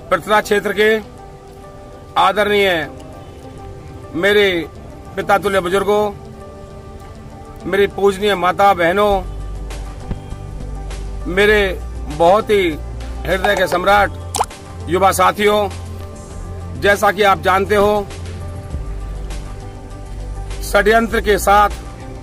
पृथला क्षेत्र के आदरणीय मेरे पिता तुल्य बुजुर्गों, मेरी पूजनीय माता बहनों, मेरे बहुत ही हृदय के सम्राट युवा साथियों, जैसा कि आप जानते हो, षड्यंत्र के साथ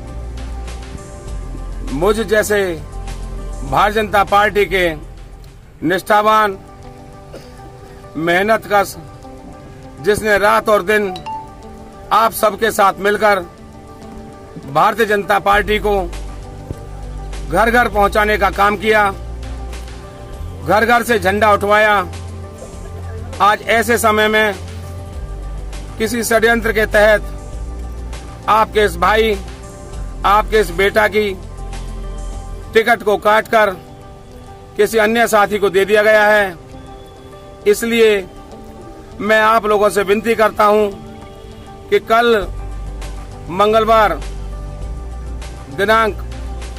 मुझ जैसे भारतीय जनता पार्टी के निष्ठावान, मेहनतकश, जिसने रात और दिन आप सबके साथ मिलकर भारतीय जनता पार्टी को घर घर पहुंचाने का काम किया, घर घर से झंडा उठवाया। आज ऐसे समय में किसी षड्यंत्र के तहत आपके इस भाई, आपके इस बेटा की टिकट को काटकर किसी अन्य साथी को दे दिया गया है। इसलिए मैं आप लोगों से विनती करता हूं कि कल मंगलवार दिनांक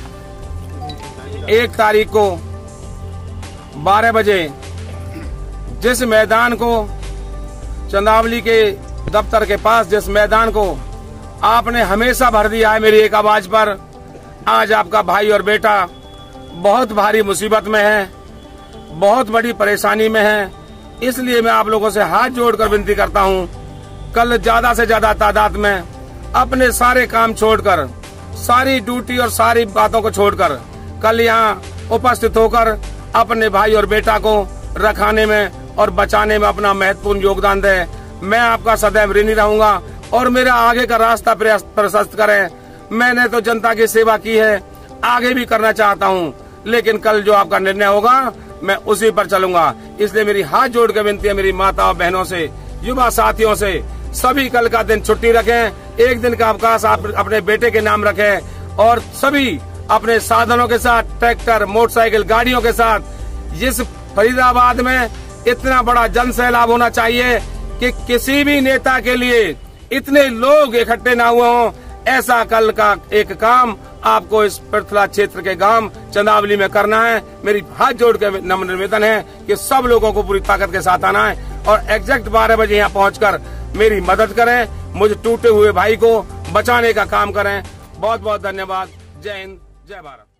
1 तारीख को 12 बजे जिस मैदान को, चंदावली के दफ्तर के पास जिस मैदान को आपने हमेशा भर दिया है मेरी एक आवाज पर, आज आपका भाई और बेटा बहुत भारी मुसीबत में है, बहुत बड़ी परेशानी में है। इसलिए मैं आप लोगों से हाथ जोड़कर विनती करता हूं, कल ज्यादा से ज्यादा तादाद में अपने सारे काम छोड़कर, सारी ड्यूटी और सारी बातों को छोड़कर कल यहाँ उपस्थित होकर अपने भाई और बेटा को रखाने में और बचाने में अपना महत्वपूर्ण योगदान दे। मैं आपका सदैव ऋणी रहूंगा और मेरा आगे का रास्ता प्रशस्त करें। मैंने तो जनता की सेवा की है, आगे भी करना चाहता हूं, लेकिन कल जो आपका निर्णय होगा मैं उसी पर चलूंगा। इसलिए मेरी हाथ जोड़ के विनती है मेरी माता और बहनों से, युवा साथियों से, सभी कल का दिन छुट्टी रखें, एक दिन का अवकाश आप अपने बेटे के नाम रखें और सभी अपने साधनों के साथ, ट्रैक्टर, मोटरसाइकिल, गाड़ियों के साथ इस फरीदाबाद में इतना बड़ा जन सैलाब होना चाहिए कि किसी भी नेता के लिए इतने लोग इकट्ठे ना हुए हों। ऐसा कल का एक काम आपको इस पृथला क्षेत्र के गांव चंदावली में करना है। मेरी हाथ जोड़ के नम्र निवेदन है कि सब लोगों को पूरी ताकत के साथ आना है और एग्जैक्ट 12 बजे यहाँ पहुंचकर मेरी मदद करें, मुझे टूटे हुए भाई को बचाने का काम करें। बहुत बहुत धन्यवाद। जय हिंद, जय भारत।